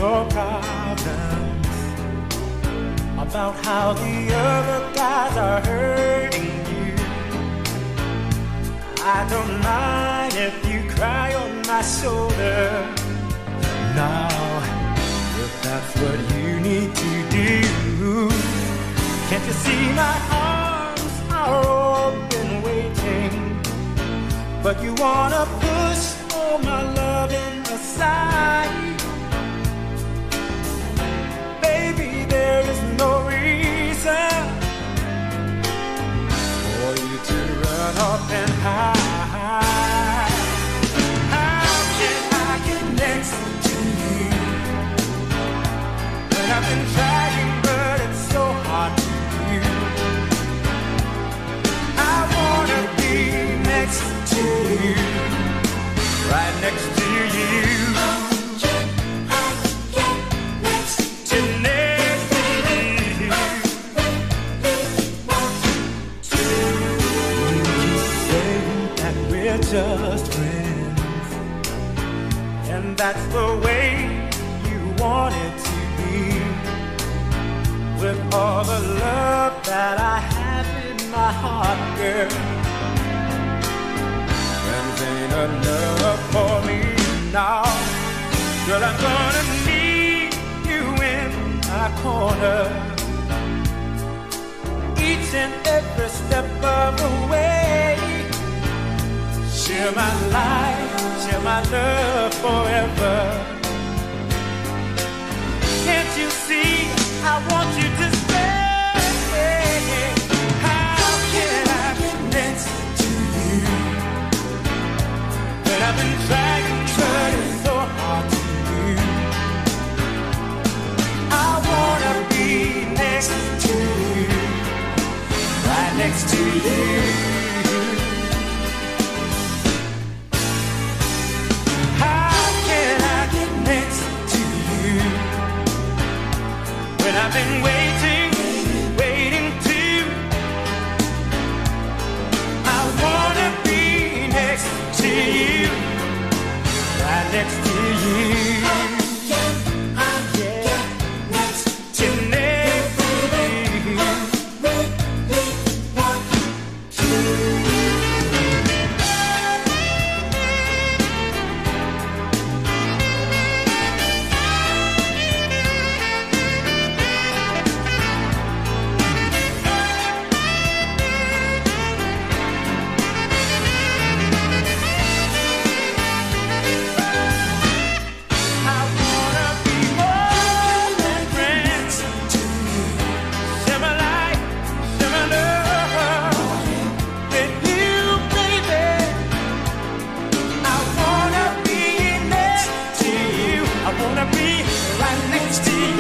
your problems, about how the other guys are hurting you. I don't mind if you cry on my shoulder. Now, if that's what you need to do, can't you see my arms are open waiting? But you wanna push all my loving aside. Baby, there is no reason for you to run off and hide. How can I get next to you when I've been trying, but it's so hard to do? I wanna be next to you, right next to you. Just friends, and that's the way you want it to be. With all the love that I have in my heart, girl, friends ain't enough for me now. Girl, I'm gonna need you in my corner each and every step of the way. Share my life, share my love forever. Can't you see I want you to stay? How can I get next to you when I've been trying so hard to do? I wanna be next to you, right next to you. I've been waiting to. I wanna be next to you, right next to you. I wanna be right next to you.